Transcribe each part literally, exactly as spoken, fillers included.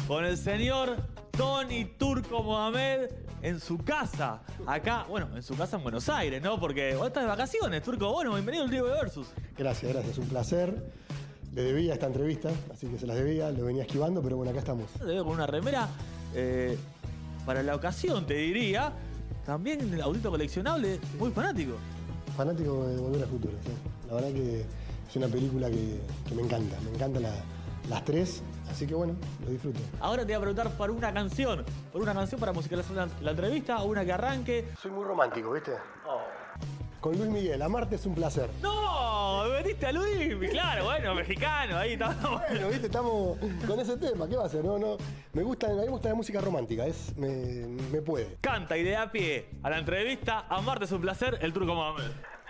con el señor Tony Turco Mohamed en su casa. Acá, bueno, en su casa en Buenos Aires, ¿no? Porque vos estás de vacaciones, Turco. Bueno, bienvenido al Trigo de Versus. Gracias, gracias. Un placer. Le debía esta entrevista, así que se las debía. Lo venía esquivando, pero bueno, acá estamos. Te veo con una remera eh, para la ocasión, te diría. También el autito coleccionable, muy fanático. Fanático de Volver al Futuro, sí. La verdad que es una película que, que me encanta. Me encantan la, las tres, así que bueno, lo disfruto. Ahora te voy a preguntar por una canción. Por una canción para musicalizar la, la entrevista, una que arranque. Soy muy romántico, ¿viste? Oh. Con Luis Miguel, amarte es un placer. ¡No! Me metiste a Luis, claro, bueno, mexicano, ahí estamos. Bueno, ¿viste? Estamos con ese tema, ¿qué va a hacer? No, no. Me gusta, a mí me gusta la música romántica, es, me, me puede. Canta y de a pie a la entrevista, amarte es un placer, el Turco Mohamed.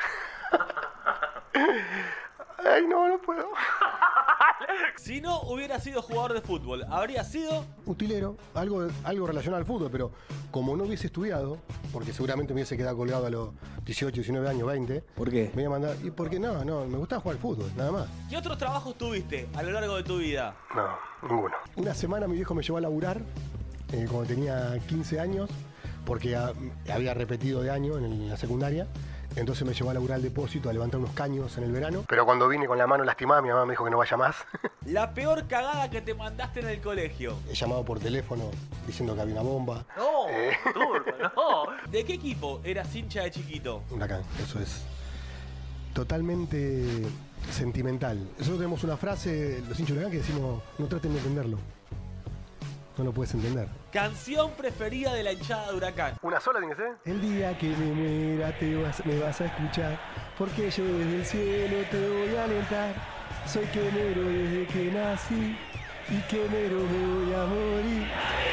Ay, no, no puedo. Si no hubiera sido jugador de fútbol, habría sido... Utilero, algo, algo relacionado al fútbol, pero como no hubiese estudiado, porque seguramente me hubiese quedado colgado a los dieciocho, diecinueve años, veinte. ¿Por qué? Me iba a mandar, y porque no, no, me gustaba jugar al fútbol, nada más. ¿Qué otros trabajos tuviste a lo largo de tu vida? No, ninguno. Una semana mi viejo me llevó a laburar, eh, cuando tenía quince años, porque a, había repetido de año en, el, en la secundaria. Entonces me llevó a laburar al depósito, a levantar unos caños en el verano. Pero cuando vine con la mano lastimada, mi mamá me dijo que no vaya más. La peor cagada que te mandaste en el colegio. He llamado por teléfono diciendo que había una bomba. No, Eh. Turco, no. ¿De qué equipo eras hincha de chiquito? Huracán, eso es totalmente sentimental. Nosotros tenemos una frase, los hinchas de Huracán, que decimos, no traten de entenderlo. No lo puedes entender. Canción preferida de la hinchada de Huracán. ¿Una sola tiene que ser? El día que me muera te vas, me vas a escuchar, porque yo desde el cielo te voy a alentar. Soy quemero desde que nací y quemero me voy a morir.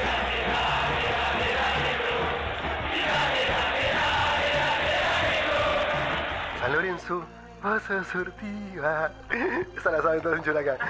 San Lorenzo, vas a sortiva. Esa la saben todos los hinchas de Huracán.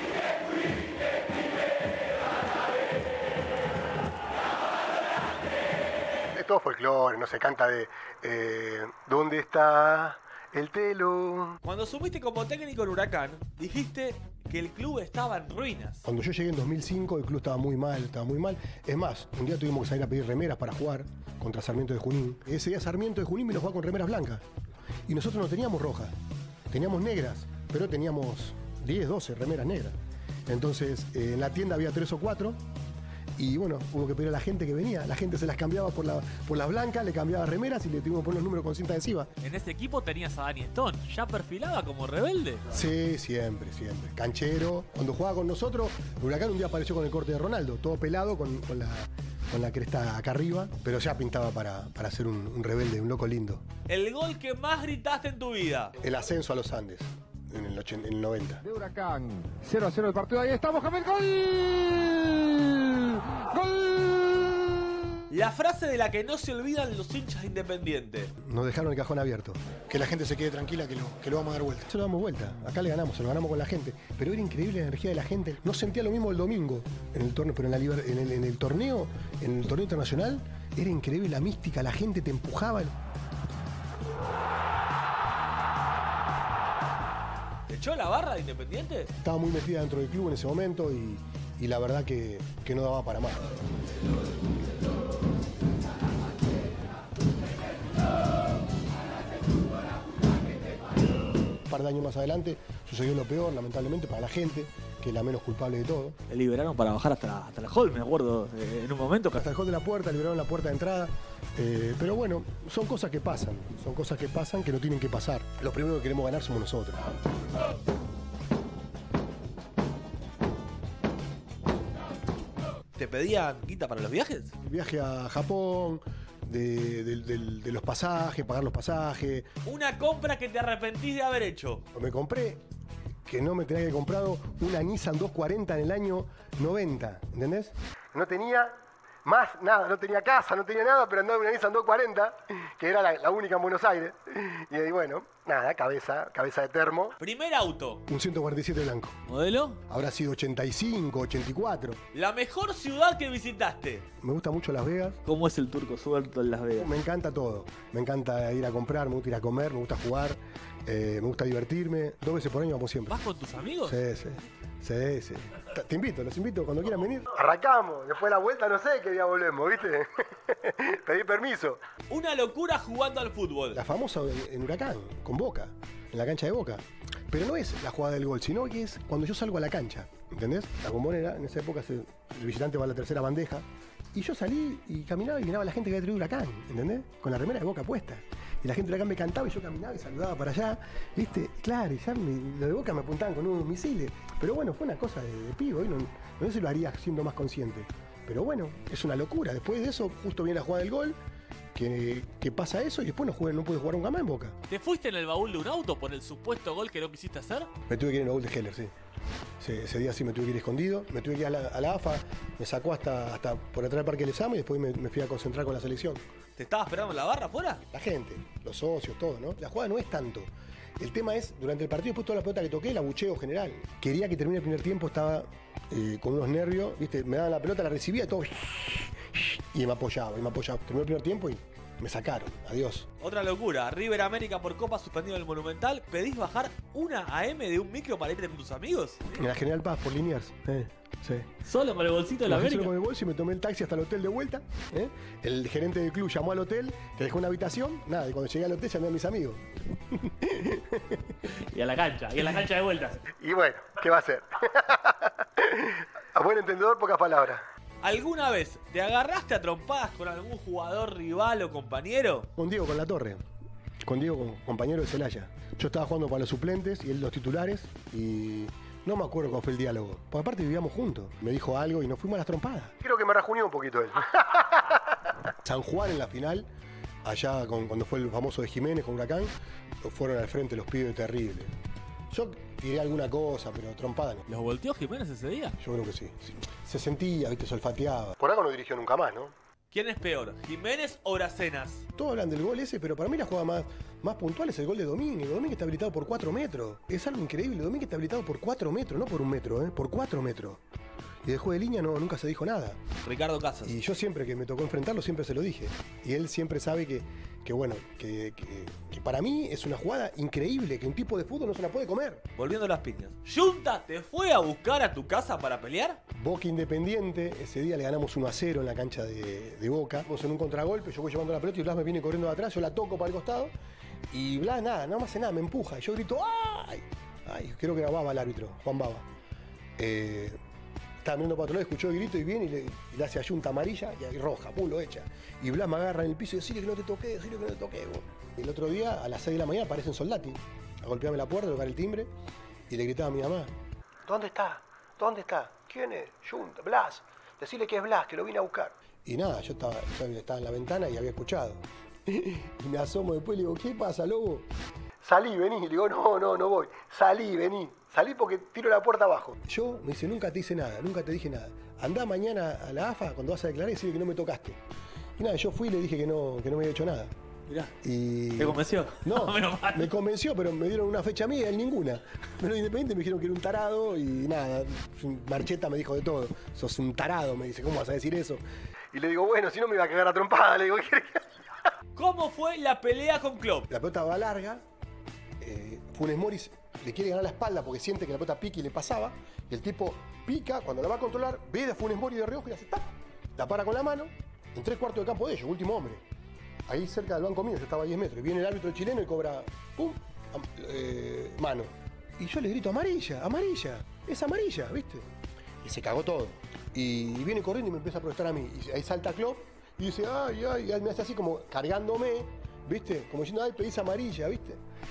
Todo folclore, no se canta de eh, ¿dónde está el telo? Cuando subiste como técnico en Huracán, dijiste que el club estaba en ruinas. Cuando yo llegué en dos mil cinco, el club estaba muy mal, estaba muy mal. Es más, un día tuvimos que salir a pedir remeras para jugar contra Sarmiento de Junín. Ese día Sarmiento de Junín vino a jugar con remeras blancas. Y nosotros no teníamos rojas, teníamos negras, pero teníamos diez, doce remeras negras. Entonces, eh, en la tienda había tres o cuatro. Y bueno, hubo que pedir a la gente que venía. La gente se las cambiaba por, la, por las blancas, le cambiaba remeras y le tuvimos que poner los números con cinta adhesiva. En ese equipo tenías a Dani Stone, ¿ya perfilaba como rebelde? Sí, siempre, siempre. Canchero. Cuando jugaba con nosotros, el Huracán un día apareció con el corte de Ronaldo, todo pelado, con, con, la, con la cresta acá arriba, pero ya pintaba para, para ser un, un rebelde, un loco lindo. El gol que más gritaste en tu vida. El ascenso a los Andes. En el, ochenta, en el noventa. De Huracán, cero a cero el partido, ahí está Mohamed, ¡gol! ¡Gol! La frase de la que no se olvidan los hinchas de Independiente. Nos dejaron el cajón abierto. Que la gente se quede tranquila, que lo, que lo vamos a dar vuelta. Se lo damos vuelta. Acá le ganamos, se lo ganamos con la gente. Pero era increíble la energía de la gente. No sentía lo mismo el domingo en el torneo, pero en, la liber, en, el, en el torneo, en el torneo internacional, era increíble la mística, la gente te empujaba. ¿Echó la barra de Independiente? Estaba muy metida dentro del club en ese momento y, y la verdad que, que no daba para más. Un par de años más adelante sucedió lo peor, lamentablemente, para la gente, que es la menos culpable de todo. Le liberaron para bajar hasta la, hasta la hall, me acuerdo, eh, en un momento. Hasta el hall de la puerta, liberaron la puerta de entrada. Eh, pero bueno, son cosas que pasan, son cosas que pasan que no tienen que pasar. Los primeros que queremos ganar somos nosotros. ¿Te pedían guita para los viajes? El viaje a Japón, de, de, de, de los pasajes, pagar los pasajes. Una compra que te arrepentís de haber hecho. Me compré, que no me tenía que haber comprado, una Nissan doscientos cuarenta en el año noventa, ¿entendés? No tenía más nada, no tenía casa, no tenía nada, pero andaba en una Nissan doscientos cuarenta, que era la, la única en Buenos Aires. Y ahí, bueno, nada, cabeza, cabeza de termo. Primer auto. Un ciento cuarenta y siete blanco. ¿Modelo? Habrá sido ochenta y cinco, ochenta y cuatro. La mejor ciudad que visitaste. Me gusta mucho Las Vegas. ¿Cómo es el turco suelto en Las Vegas? Me encanta todo. Me encanta ir a comprar, me gusta ir a comer, me gusta jugar. Eh, me gusta divertirme. Dos veces por año vamos siempre. ¿Vas con tus amigos? Sí, sí. Sí, sí. Te invito, los invito cuando quieran venir. Arrancamos. Después de la vuelta no sé qué día volvemos, ¿viste? Pedí permiso. Una locura jugando al fútbol. La famosa en Huracán, con Boca, en la cancha de Boca. Pero no es la jugada del gol, sino que es cuando yo salgo a la cancha, ¿entendés? La Bombonera, en esa época se, el visitante va a la tercera bandeja. Y yo salí y caminaba y miraba a la gente que había traído Huracán, ¿entendés? Con la remera de Boca puesta. Y la gente de Huracán me cantaba y yo caminaba y saludaba para allá, ¿viste? Claro, y ya me, lo de Boca me apuntaban con unos misiles. Pero bueno, fue una cosa de, de pibo, y no, no sé si lo haría siendo más consciente. Pero bueno, es una locura. Después de eso, justo viene la jugada del gol, que, que pasa eso y después no, jugué, no pude jugar nunca más en Boca. ¿Te fuiste en el baúl de un auto por el supuesto gol que no quisiste hacer? Me tuve que ir en el baúl de Heller, sí. Sí, ese día sí me tuve que ir escondido, me tuve que ir a la, a la A F A, me sacó hasta, hasta por atrás del Parque del Examen y después me, me fui a concentrar con la selección. ¿Te estaba esperando en la barra afuera? La gente, los socios, todo, ¿no? La jugada no es tanto. El tema es, durante el partido, después toda la pelota que toqué, el abucheo general. Quería que termine el primer tiempo, estaba eh, con unos nervios, ¿viste? Me daban la pelota, la recibía y todo. Y me apoyaba, y me apoyaba. Terminó el primer tiempo y me sacaron. Adiós. Otra locura. River América por Copa suspendido en el Monumental. ¿Pedís bajar una A M de un micro para irte con tus amigos? En la General Paz, por Liniers. Eh, sí. ¿Solo con el bolsito de la Bajé América? solo con el bolso y me tomé el taxi hasta el hotel de vuelta. ¿eh? El gerente del club llamó al hotel, que dejó una habitación. Nada, y cuando llegué al hotel llamé a mis amigos. Y a la cancha, y a la cancha de vueltas. Y bueno, ¿qué va a hacer? A buen entendedor, pocas palabras. ¿Alguna vez te agarraste a trompadas con algún jugador rival o compañero? Con Diego, con La Torre. Con Diego, con compañero de Celaya. Yo estaba jugando para los suplentes y él los titulares y no me acuerdo cómo fue el diálogo. Porque aparte vivíamos juntos. Me dijo algo y nos fuimos a las trompadas. Creo que me rajuneó un poquito él. San Juan en la final, allá con, cuando fue el famoso de Jiménez con Huracán, fueron al frente los pibes terribles. Yo tiré alguna cosa, pero trompada no. ¿Los volteó Jiménez ese día? Yo creo que sí, sí. Se sentía, viste, se olfateaba. Por algo no dirigió nunca más, ¿no? ¿Quién es peor, Jiménez o Bracenas? Todos hablan del gol ese, pero para mí la jugada más, más puntual es el gol de Domínguez. Domínguez está habilitado por cuatro metros. Es algo increíble. Domínguez está habilitado por cuatro metros, no por un metro, ¿eh? Por cuatro metros. Y de juego de línea no, nunca se dijo nada. Ricardo Casas. Y yo siempre que me tocó enfrentarlo, siempre se lo dije. Y él siempre sabe que, que bueno, que, que, que para mí es una jugada increíble, que un tipo de fútbol no se la puede comer. Volviendo a las piñas. ¿Junta te fue a buscar a tu casa para pelear? Boca Independiente, ese día le ganamos uno a cero en la cancha de, de Boca. Vamos en un contragolpe, yo voy llevando la pelota y Blas me viene corriendo de atrás, yo la toco para el costado. Y Blas nada, no me hace nada, me empuja. Yo grito, ¡ay! Ay, creo que era Baba el árbitro, Juan Baba. Eh... Estaba mirando para otro lado, escuchó el grito y viene y le, y le hace a Junta amarilla y ahí roja, pum, lo echa. Y Blas me agarra en el piso y decirle que no te toqué, decirle que no te toqué. Bueno. El otro día, a las seis de la mañana, aparece en Soldati a golpearme la puerta, a tocar el timbre y le gritaba a mi mamá: ¿Dónde está? ¿Dónde está? ¿Quién es? Junta, Blas. Decirle que es Blas, que lo vine a buscar. Y nada, yo estaba, yo estaba en la ventana y había escuchado. Y me asomo después y le digo: ¿qué pasa, lobo? Salí, vení. Le digo: no, no, no voy. Salí, vení. Salí porque tiro la puerta abajo. Yo, me dice, nunca te hice nada, nunca te dije nada. Andá mañana a la A F A cuando vas a declarar y decirle que no me tocaste. Y nada, yo fui y le dije que no, que no me había hecho nada. Mirá. Y... ¿Te convenció? No, Menos mal. me convenció, pero me dieron una fecha mía y él ninguna. Pero Independiente me dijeron que era un tarado y nada, Marcheta me dijo de todo. Sos un tarado, me dice, ¿cómo vas a decir eso? Y le digo, bueno, si no me iba a cagar a trompada, le digo, ¿qué querés que haga? ¿Cómo fue la pelea con Klopp? La pelota va larga, eh, Funes Mori le quiere ganar la espalda porque siente que la pelota pica y le pasaba, y el tipo pica, cuando la va a controlar, ve a Funes Mori de reojo y hace ¡tap! La para con la mano, en tres cuartos de campo de ellos, último hombre. Ahí cerca del banco mío, yo estaba a diez metros, y viene el árbitro chileno y cobra, ¡pum!, eh, mano. Y yo le grito, amarilla, amarilla, es amarilla, ¿viste? Y se cagó todo. Y viene corriendo y me empieza a protestar a mí. Y ahí salta Klopp y dice, ay, ay, y me hace así como cargándome, ¿viste? Como diciendo, ay, pedís amarilla, ¿viste?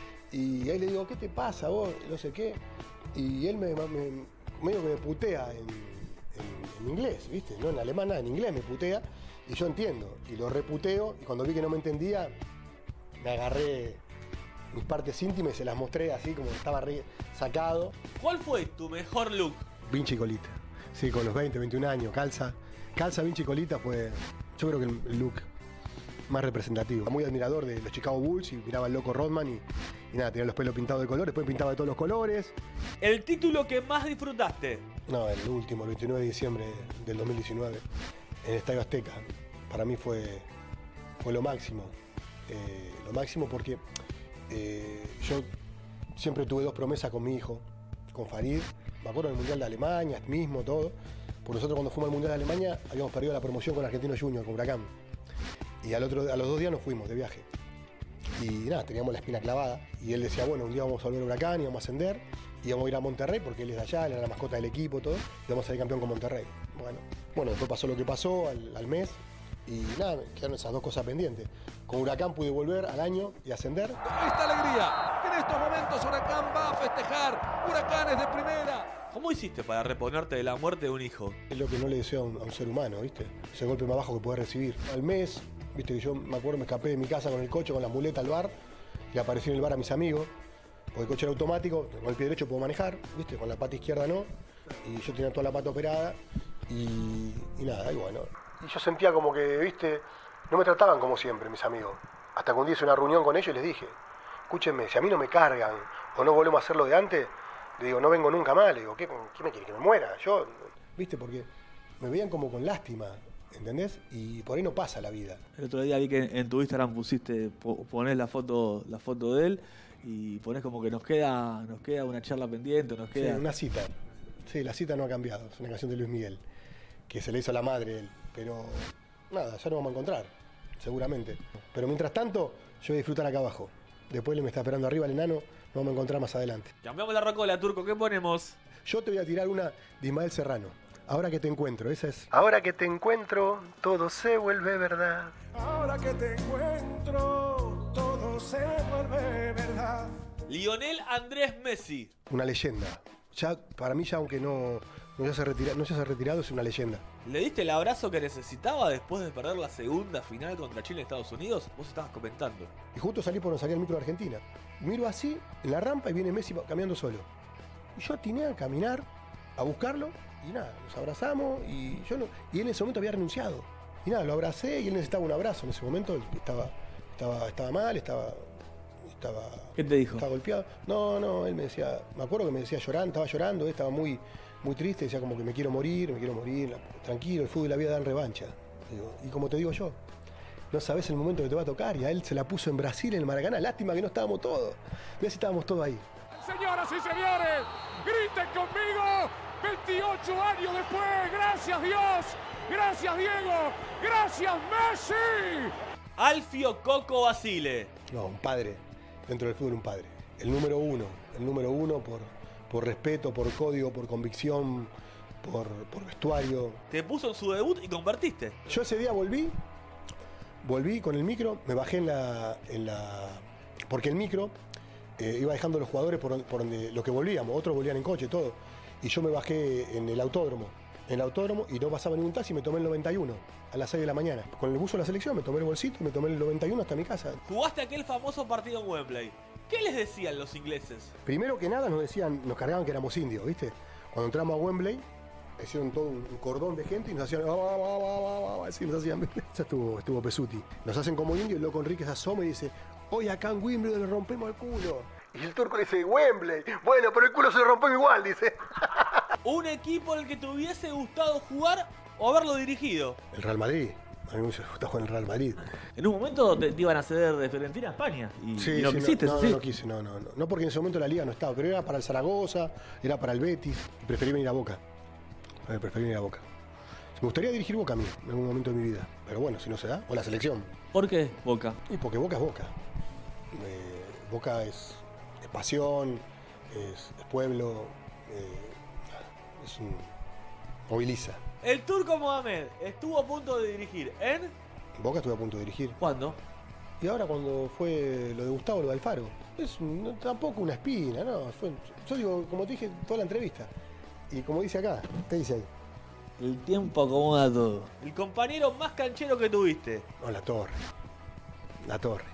Y ahí le digo, ¿qué te pasa vos? No sé qué. Y él me, me medio que me putea en, en, en inglés, ¿viste? No en alemán, nada, en inglés me putea. Y yo entiendo. Y lo reputeo. Y cuando vi que no me entendía, me agarré mis partes íntimas y se las mostré así como estaba re sacado. ¿Cuál fue tu mejor look? Vinci Colita. Sí, con los veinte, veintiún años, calza. Calza Vinci Colita fue, yo creo que el look más representativo. Muy admirador de los Chicago Bulls y miraba al loco Rodman y, y nada, tenía los pelos pintados de colores, después pintaba de todos los colores. ¿El título que más disfrutaste? No, el último, el veintinueve de diciembre del dos mil diecinueve, en el Estadio Azteca. Para mí fue, fue lo máximo. Eh, lo máximo porque eh, yo siempre tuve dos promesas con mi hijo, con Farid. Me acuerdo del Mundial de Alemania, mismo, todo. Por nosotros cuando fuimos al Mundial de Alemania habíamos perdido la promoción con Argentino Junior, con Huracán. Y al otro, a los dos días nos fuimos de viaje. Y nada, teníamos la espina clavada. Y él decía, bueno, un día vamos a volver a Huracán y vamos a ascender. Y vamos a ir a Monterrey porque él es de allá, él era la mascota del equipo, todo. Y vamos a salir campeón con Monterrey. Bueno, bueno, después pasó lo que pasó al, al mes. Y nada, quedaron esas dos cosas pendientes. Con Huracán pude volver al año y ascender. Esta alegría que en estos momentos Huracán va a festejar. Huracanes de primera. ¿Cómo hiciste para reponerte de la muerte de un hijo? Es lo que no le deseo a un, a un ser humano, ¿viste? Ese golpe más bajo que puede recibir. Al mes, viste que yo me acuerdo, me escapé de mi casa con el coche, con la muleta al bar. Y aparecí en el bar a mis amigos. Porque el coche era automático, con el pie derecho puedo manejar, ¿viste? Con la pata izquierda no. Y yo tenía toda la pata operada. Y, y nada, y bueno. Y yo sentía como que, viste, no me trataban como siempre mis amigos. Hasta que un día hice una reunión con ellos y les dije, escúchenme, si a mí no me cargan o no volvemos a hacer lo de antes, le digo, no vengo nunca más. Le digo, ¿qué, qué me quiere? ¿Que me muera? Yo, viste, porque me veían como con lástima, ¿entendés? Y por ahí no pasa la vida. El otro día vi que en tu Instagram pusiste, ponés la foto, la foto de él y ponés como que nos queda, nos queda una charla pendiente, nos queda... Sí, una cita. Sí, la cita no ha cambiado, es una canción de Luis Miguel, que se le hizo a la madre él. Pero nada, ya nos vamos a encontrar, seguramente. Pero mientras tanto, yo voy a disfrutar acá abajo. Después él me está esperando arriba el enano, nos vamos a encontrar más adelante. Cambiamos la rocola, Turco, ¿qué ponemos? Yo te voy a tirar una de Ismael Serrano. Ahora que te encuentro, esa es. Ahora que te encuentro, todo se vuelve verdad. Ahora que te encuentro, todo se vuelve verdad. Lionel Andrés Messi. Una leyenda. Ya, para mí ya aunque no, no, ya se retira, no se haya retirado, es una leyenda. ¿Le diste el abrazo que necesitaba después de perder la segunda final contra Chile en Estados Unidos? Vos estabas comentando. Y justo salí por no salir el micro de Argentina. Miro así, en la rampa, y viene Messi caminando solo. Y yo atiné a caminar, a buscarlo, y nada, nos abrazamos, y yo no, y él en ese momento había renunciado. Y nada, lo abracé, y él necesitaba un abrazo. En ese momento estaba, estaba, estaba mal, estaba... Estaba, ¿Qué te dijo? Estaba golpeado. No, no, él me decía, me acuerdo que me decía llorando, estaba llorando, él estaba muy, muy triste, decía como que me quiero morir, me quiero morir, tranquilo, el fútbol y la vida dan revancha. Digo, y como te digo yo, no sabes el momento que te va a tocar, y a él se la puso en Brasil, en el Maracaná, lástima que no estábamos todos, mirá si estábamos todos ahí. Señoras y señores, griten conmigo, veintiocho años después, gracias Dios, gracias Diego, gracias Messi. Alfio Coco Basile. No, un padre. Dentro del fútbol, un padre. El número uno. El número uno por, por respeto, por código, por convicción, por, por vestuario. Te puso en su debut y convertiste. Yo ese día volví, volví con el micro, me bajé en la... En la porque el micro eh, iba dejando a los jugadores por, por donde los que volvíamos, otros volvían en coche, todo. Y yo me bajé en el autódromo. En el autódromo y no pasaba ningún taxi, me tomé el noventa y uno a las seis de la mañana. Con el buzo de la selección me tomé el bolsito y me tomé el noventa y uno hasta mi casa. Jugaste aquel famoso partido en Wembley. ¿Qué les decían los ingleses? Primero que nada nos decían, nos cargaban que éramos indios, ¿viste? Cuando entramos a Wembley, hicieron todo un cordón de gente y nos hacían... Así nos hacían... Eso estuvo, estuvo Pesuti. Nos hacen como indios y el loco Enrique se asoma y dice, hoy acá en Wimbledon le rompemos el culo. Y el turco dice, Wembley. Bueno, pero el culo se lo rompemos igual, dice. ¿Un equipo al que te hubiese gustado jugar o haberlo dirigido? El Real Madrid. A mí me hubiese gustado jugar en el Real Madrid. En un momento te, te iban a ceder de Fiorentina a España. Y, sí, y no sí, quisiste, no, no, ¿sí? no, no quise, no, no, no. No porque en ese momento la liga no estaba, pero era para el Zaragoza, era para el Betis. Y preferí venir a Boca. A ver, preferí venir a Boca. Me gustaría dirigir Boca a mí, en algún momento de mi vida. Pero bueno, si no se da, o la selección. ¿Por qué Boca? Y porque Boca es Boca. Eh, Boca es, es pasión, es, es pueblo, eh, es un... moviliza. El Turco Mohamed estuvo a punto de dirigir en... Boca estuve a punto de dirigir. ¿Cuándo? Y ahora cuando fue lo de Gustavo, lo de Alfaro, es no, tampoco una espina, ¿no? Fue, yo digo, como te dije, toda la entrevista. Y como dice acá, ¿qué dice ahí? El tiempo acomoda todo. El compañero más canchero que tuviste. No, la torre. La torre.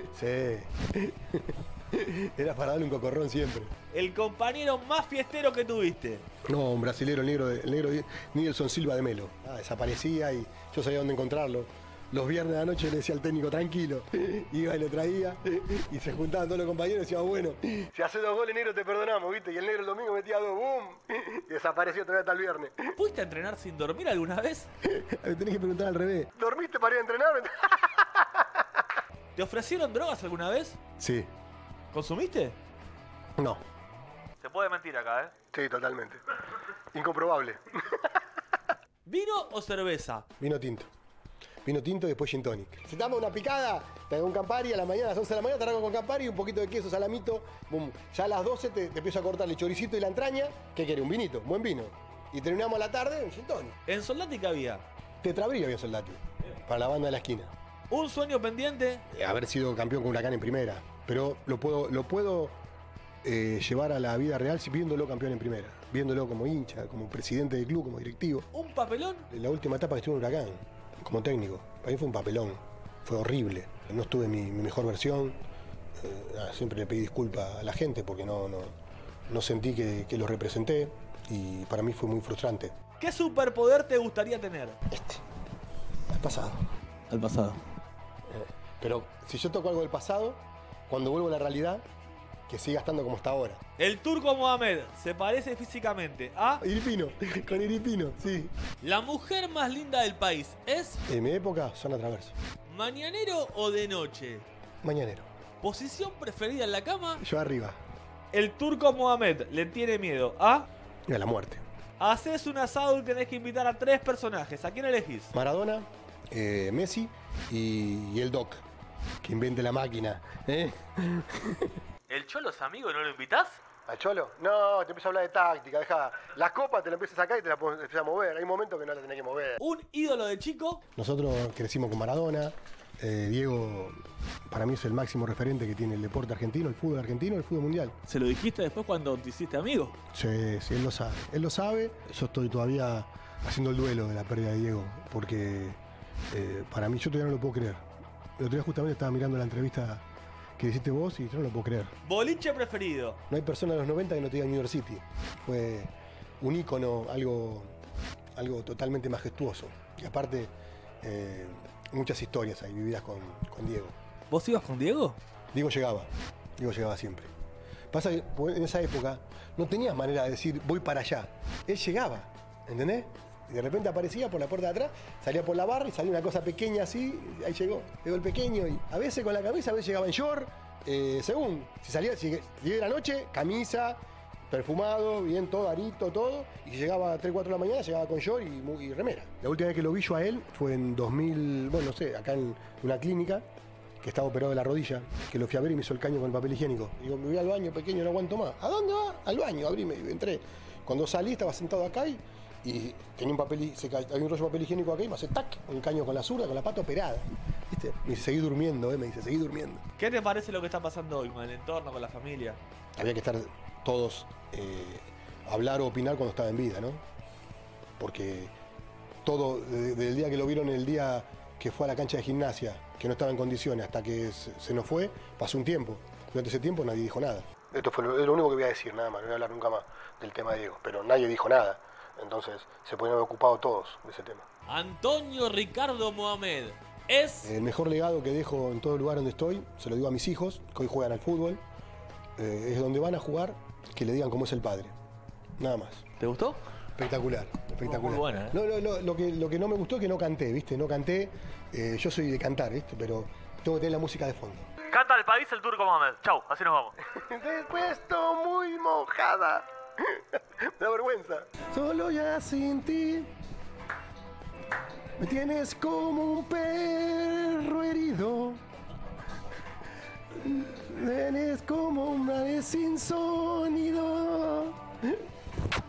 Sí. Era para darle un cocorrón siempre. El compañero más fiestero que tuviste. No, un brasilero, el negro, de, el negro de Nilson Silva de Melo. Ah, desaparecía y yo sabía dónde encontrarlo. Los viernes de la noche le decía al técnico, tranquilo. Iba y lo traía y se juntaban todos los compañeros y decían, bueno, si hace dos goles, negro, te perdonamos, ¿viste? Y el negro el domingo metía dos, ¡boom! Y desapareció otra vez hasta el viernes. ¿Fuiste a entrenar sin dormir alguna vez? Me tenés que preguntar al revés. ¿Dormiste para ir a entrenar? ¿Te ofrecieron drogas alguna vez? Sí. ¿Consumiste? No. Se puede mentir acá, ¿eh? Sí, totalmente. Incomprobable. ¿Vino o cerveza? Vino tinto. Vino tinto y después gin tonic. Si te damos una picada, te hago un Campari a la mañana, a las once de la mañana te arranco con Campari, un poquito de queso, salamito, boom. Ya a las doce te, te empiezo a cortar el choricito y la entraña. ¿Qué querés? Un vinito, un buen vino. Y terminamos a la tarde un gin tonic. ¿En Soldati qué había? Tetrabrillo había Soldati, para la banda de la esquina. ¿Un sueño pendiente? Eh, haber sido campeón con Huracán en primera. Pero lo puedo, lo puedo eh, llevar a la vida real si viéndolo campeón en primera. Viéndolo como hincha, como presidente del club, como directivo. ¿Un papelón? En la última etapa que estuve en Huracán, como técnico, para mí fue un papelón. Fue horrible. No estuve en mi, mi mejor versión. Eh, nada, siempre le pedí disculpas a la gente porque no, no, no sentí que, que lo representé. Y para mí fue muy frustrante. ¿Qué superpoder te gustaría tener? Este, el pasado. Al pasado. Pero si yo toco algo del pasado, cuando vuelvo a la realidad, que siga estando como está ahora. El Turco Mohamed se parece físicamente a... Iripino, con Iripino, sí. La mujer más linda del país es... En mi época, zona traverso. ¿Mañanero o de noche? Mañanero. ¿Posición preferida en la cama? Yo arriba. El Turco Mohamed le tiene miedo a... Y a la muerte. Haces un asado y tenés que invitar a tres personajes. ¿A quién elegís? Maradona, eh, Messi y, y el Doc, que invente la máquina. ¿eh? ¿El Cholo es amigo y no lo invitás? ¿Al Cholo? No, te empiezo a hablar de táctica, deja. Las copas te las empiezas a sacar y te las empiezas a mover. Hay momentos que no las tenés que mover. ¿Un ídolo de chico? Nosotros crecimos con Maradona. Eh, Diego, para mí es el máximo referente que tiene el deporte argentino, el fútbol argentino, el fútbol mundial. ¿Se lo dijiste después cuando te hiciste amigo? Sí, sí, él lo sabe. Él lo sabe. Yo estoy todavía haciendo el duelo de la pérdida de Diego, porque eh, para mí yo todavía no lo puedo creer. El otro día justamente estaba mirando la entrevista que hiciste vos y yo no lo puedo creer. ¿Boliche preferido? No hay persona de los noventa que no te diga New York City. Fue un ícono, algo, algo totalmente majestuoso. Y aparte, eh, muchas historias ahí vividas con, con Diego. ¿Vos ibas con Diego? Diego llegaba, Diego llegaba siempre. Pasa que en esa época no tenías manera de decir voy para allá. Él llegaba, ¿entendés? Y de repente aparecía por la puerta de atrás, salía por la barra y salía una cosa pequeña así, y ahí llegó, llegó el pequeño y a veces con la camisa, a veces llegaba en short, eh, según, si salía, si llegaba la noche, camisa, perfumado, bien todo, arito, todo, y si llegaba a tres, cuatro de la mañana, llegaba con short y, y remera. La última vez que lo vi yo a él fue en dos mil, bueno, no sé, acá en una clínica, que estaba operado de la rodilla, que lo fui a ver y me hizo el caño con el papel higiénico. Digo, me voy al baño, pequeño, no aguanto más. ¿A dónde va? Al baño, abríme, y entré. Cuando salí estaba sentado acá y, y tenía un papel, se ca... había un rollo de papel higiénico acá y me hace tac, un caño con la zurda, con la pata operada. ¿Viste? Me dice, seguí durmiendo, eh, me dice, seguí durmiendo. ¿Qué te parece lo que está pasando hoy con el entorno, con la familia? Había que estar todos, eh, hablar o opinar cuando estaba en vida, ¿no? Porque todo, desde el día que lo vieron, el día que fue a la cancha de gimnasia, que no estaba en condiciones, hasta que se, se nos fue, pasó un tiempo. Durante ese tiempo nadie dijo nada. Esto fue lo, es lo único que voy a decir, nada más, no voy a hablar nunca más del tema de Diego, pero nadie dijo nada. Entonces se podían haber ocupado todos de ese tema. Antonio Ricardo Mohamed es... El mejor legado que dejo en todo el lugar donde estoy, se lo digo a mis hijos, que hoy juegan al fútbol, eh, es donde van a jugar, que le digan cómo es el padre. Nada más. ¿Te gustó? Espectacular, espectacular. Muy buena, ¿eh? No, no, no, lo, que, lo que no me gustó es que no canté, ¿viste? No canté, eh, yo soy de cantar, ¿viste? Pero tengo que tener la música de fondo. Canta el país el Turco Mohamed. Chau, así nos vamos. Después estoy muy mojada. Me da vergüenza. Solo ya sin ti me tienes como un perro herido. Eres como un ave sin sonido.